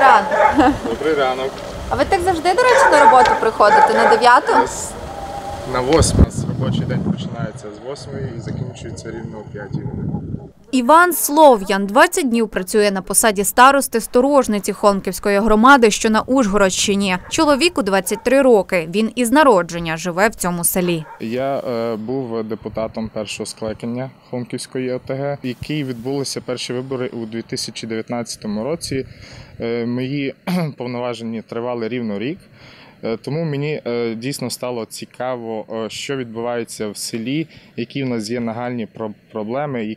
ранок. Добрий ранок. А ви так завжди, до речі, на роботу приходите? На 9-ту? На 8 у нас робочий день починається з 8 і закінчується рівно о 5 годині. Іван Слов'ян 20 днів працює на посаді старости Сторожниці Холмківської громади, що на Ужгородщині. Чоловіку 23 роки. Він із народження живе в цьому селі. Я був депутатом першого скликання Холмківської ОТГ, які відбулися перші вибори у 2019 році. Мої повноваження тривали рівно рік. Тому мені дійсно стало цікаво, що відбувається в селі, які в нас є нагальні проблеми,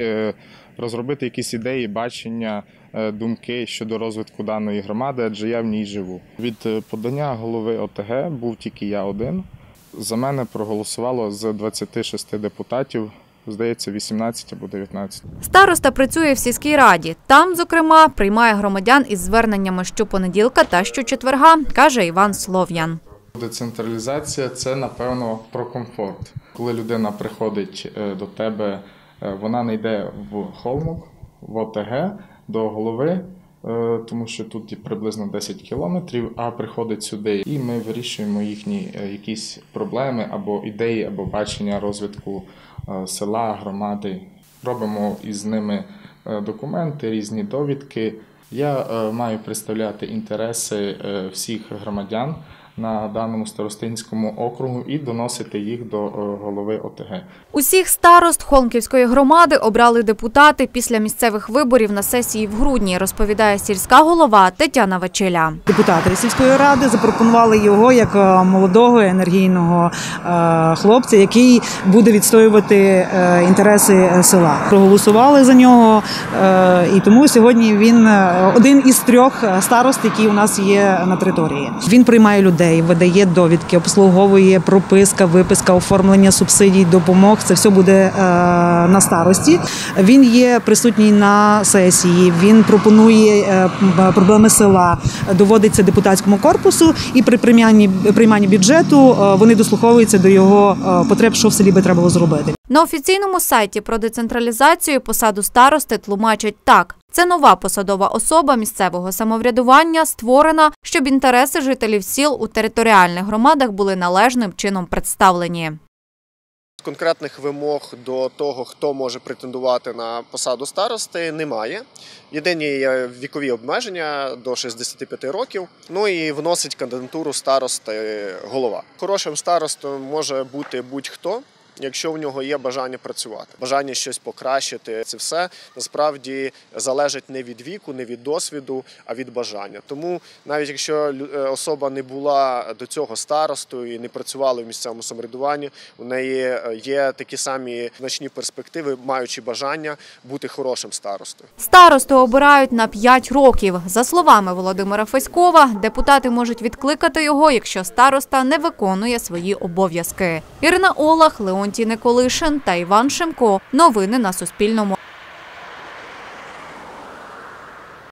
розробити якісь ідеї, бачення, думки щодо розвитку даної громади, адже я в ній живу. Від подання голови ОТГ був тільки я один. За мене проголосувало з 26 депутатів, здається, 18 або 19. Староста працює в сільській раді. Там, зокрема, приймає громадян із зверненнями щопонеділка та щочетверга, каже Іван Слов'ян. Децентралізація – це, напевно, про комфорт. Коли людина приходить до тебе, вона не йде в Холмок, в ОТГ, до голови, тому що тут є приблизно 10 кілометрів, а приходить сюди. І ми вирішуємо їхні якісь проблеми або ідеї, або бачення розвитку села, громади. Робимо із ними документи, різні довідки. Я маю представляти інтереси всіх громадян на даному старостинському округу і доносити їх до голови ОТГ. Усіх старост Холмківської громади обрали депутати після місцевих виборів на сесії в грудні, розповідає сільська голова Тетяна Вачеля. Депутати сільської ради запропонували його як молодого енергійного хлопця, який буде відстоювати інтереси села. Проголосували за нього, і тому сьогодні він один із 3 старост, які у нас є на території. Він приймає людей, видає довідки, обслуговує прописка, виписка, оформлення субсидій, допомог. Це все буде на старості. Він є присутній на сесії, він пропонує проблеми села, доводиться депутатському корпусу і при прийманні бюджету вони дослуховуються до його потреб, що в селі би треба було зробити. На офіційному сайті про децентралізацію посаду старости тлумачать так. Це нова посадова особа місцевого самоврядування, створена, щоб інтереси жителів сіл у територіальних громадах були належним чином представлені. Конкретних вимог до того, хто може претендувати на посаду старости, немає. Єдині вікові обмеження до 65 років, ну і вносить кандидатуру старости голова. Хорошим старостом може бути будь-хто, якщо в нього є бажання працювати, бажання щось покращити. Це все насправді залежить не від віку, не від досвіду, а від бажання. Тому навіть якщо особа не була до цього старостою і не працювала в місцевому самоврядуванні, у неї є такі самі значні перспективи, маючи бажання бути хорошим старостою. Старосту обирають на 5 років. За словами Володимира Феськова, депутати можуть відкликати його, якщо староста не виконує свої обов'язки. Ірина Олах, Леонтій Николишин та Іван Шемко. Новини на Суспільному.